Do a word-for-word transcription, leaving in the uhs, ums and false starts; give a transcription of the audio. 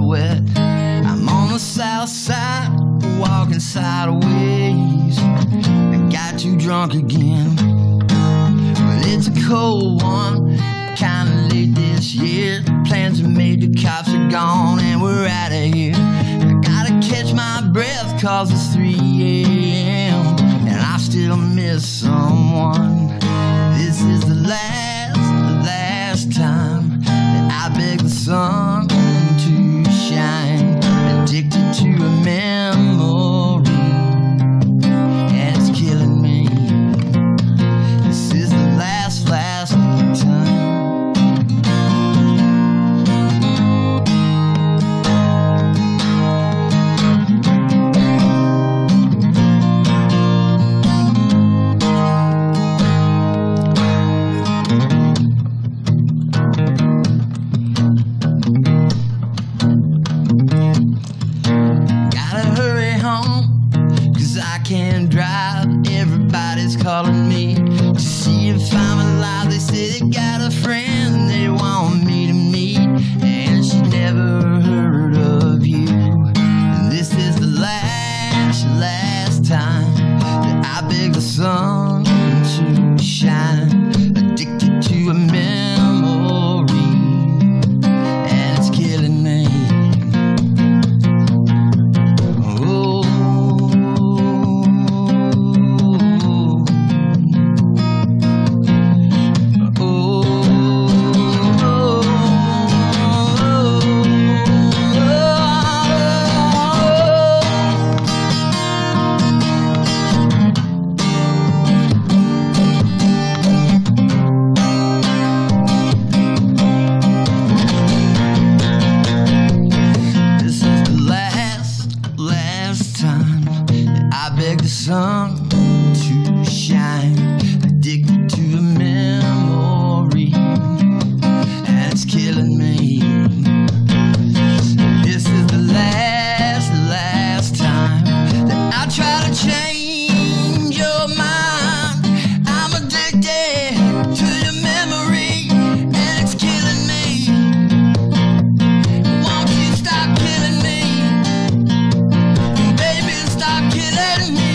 silhouette. I'm on the south side, walking sideways. I got too drunk again, but it's a cold one, kinda late this year. Plans are made, the cops are gone, and we're out of here. I gotta catch my breath, cause it's three A M and I still miss someone. This is the last, last time that I beg the sun to shine. Addicted to a memory, and it's killing me. This is the last, last time. I can't drive, everybody's calling me to see if I'm alive. They say they got a friend they want me to meet, and she never heard of you. And this is the last, last time that I beg the sun to shine. Addicted to a memory, and it's killing me. I beg the sun to shine. Addicted to a memory, and it's killing me. This is the last, last time that I try to change your mind. I'm addicted to your memory, and it's killing me. Won't you stop killing me? Baby, stop killing me.